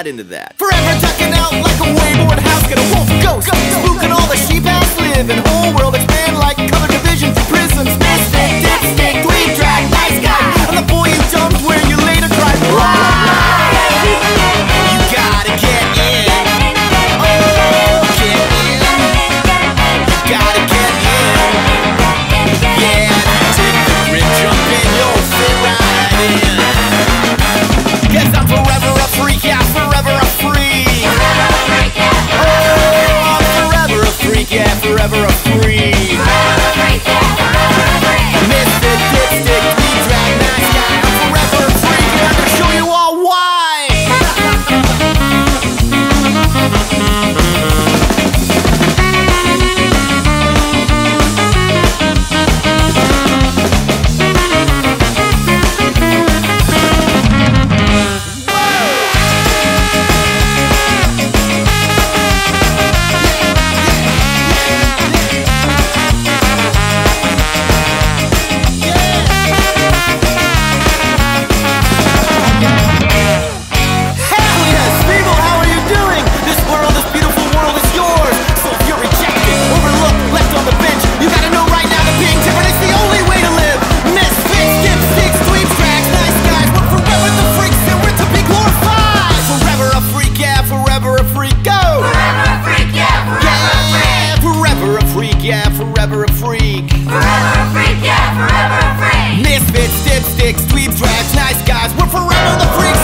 not into that. Forever tucking out like a wayboard house, got a wolf ghost, spooking all the sheep house live, and whole world expand like color division to prisms. Mystic, dipstick, dweeb drag, nice guy, I'm the boy you dumped where you later cried. You gotta get in. Oh, get in. You gotta get in. Yeah, take the grip, jump in, you'll fit right in. Guess I'm forever a freak, yeah, forever a freak. Oh, I'm forever a freak, yeah, forever a freak. Misfit, dipstick, dweeb drag, nice guy, I'm forever a freak, and I'm gonna show you all why. Yeah, forever a freak. Forever a freak, yeah, forever a freak. Misfits, dipsticks, dweebs, drags, nice guys, we're forever the freak.